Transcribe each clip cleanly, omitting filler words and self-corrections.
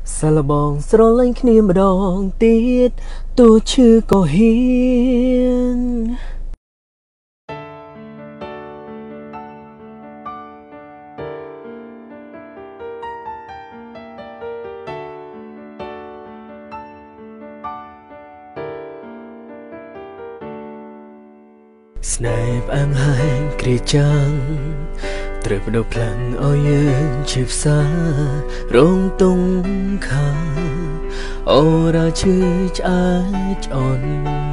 សាឡបងស្រលាញ់គ្នាម្ដងទៀតទោះឈឺក៏ហ៊ានស្នេហ៍ផ្អែមហែងគ្រាចាំងត្រូវបដូរផ្លាំងឲ្យយើងជាផ្សារងទងខាអូរាឈឺឆ្អែតឆ្អន់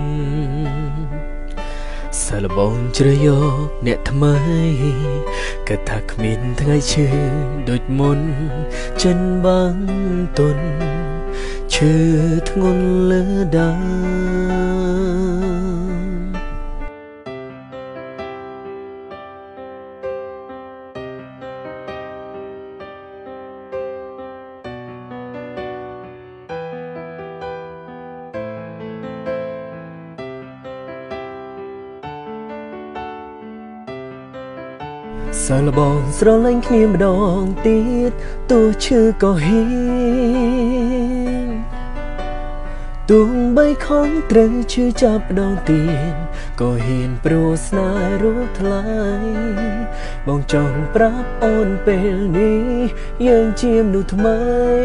សាឡបងជ្រើយកអ្នកថ្មីគិតថាគ្មានថ្ងៃឈឺដូចមុនចិនបាំងទុនឈឺធ្ងន់លើដើមសាឡបងស្រលាញ់គ្នាម្ដងទៀតទោះឈឺក៏ហ៊ានទោះបីខំត្រូវឈឺចាប់ម្ដងទៀតក៏ហ៊ានព្រោះស្នេហ៍រស់ថ្លៃបងចង់ប្រាប់អូនពេលនេះយើងជាមនុស្សថ្មី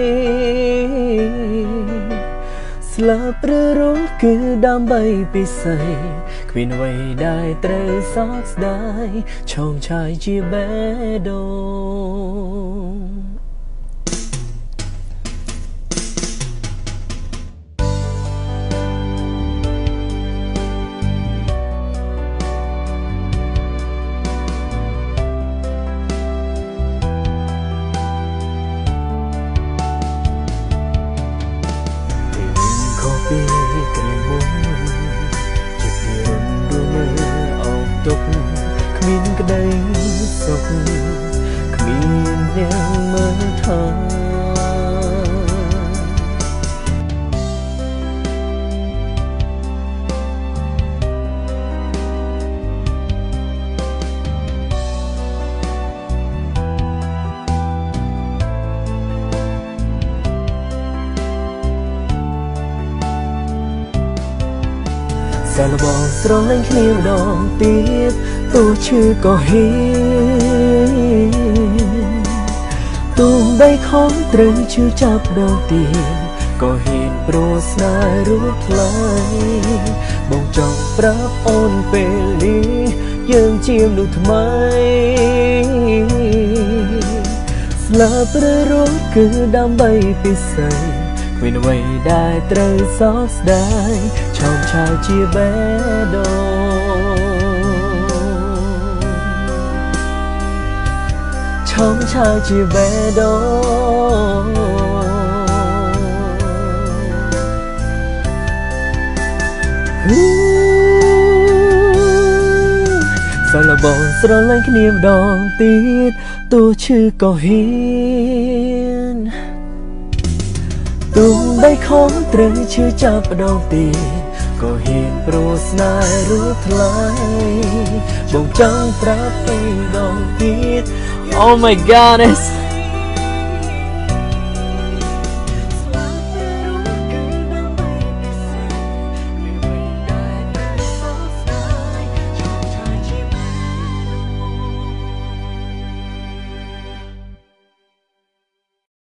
ស្លាប់ឬរស់គឺដើម្បីពិសេសគ្មានអ្វីដែលត្រូវសោកស្ដាយឆោមឆាយជាបេះដូងពីគ្រាមុនចិត្តមានរំលឹកអោបទុកគ្មានក្តីសុខគ្មានអ្នកមើលថែសាឡបងស្រលាញ់គ្នាម្ដងទៀតទោះឈឺក៏ហ៊ានទោះបីខំត្រូវឈឺចាប់ម្ដងទៀតក៏ហ៊ានព្រោះស្នេហ៍រស់ថ្លៃបងចង់ប្រាប់អូនពេលនេះយើងជាមនុស្សថ្មីស្លាប់ឬរស់គឺដើម្បីពិសេសគ្មានអ្វីដែលត្រូវសោកស្ដាយឆោមឆាយជាបេះដូងឆោមឆាយជាបេះដូងសាឡបងស្រលាញ់គ្នាម្ដងទៀតទោះឈឺក៏ហ៊ានទោះបីខំត្រូវឈឺចាប់ម្ដងទៀតក៏ហ៊ានព្រោះស្នេហ៍រស់ថ្លៃបងចង់ប្រាប់ពេលម្ដងទៀត Oh my goodness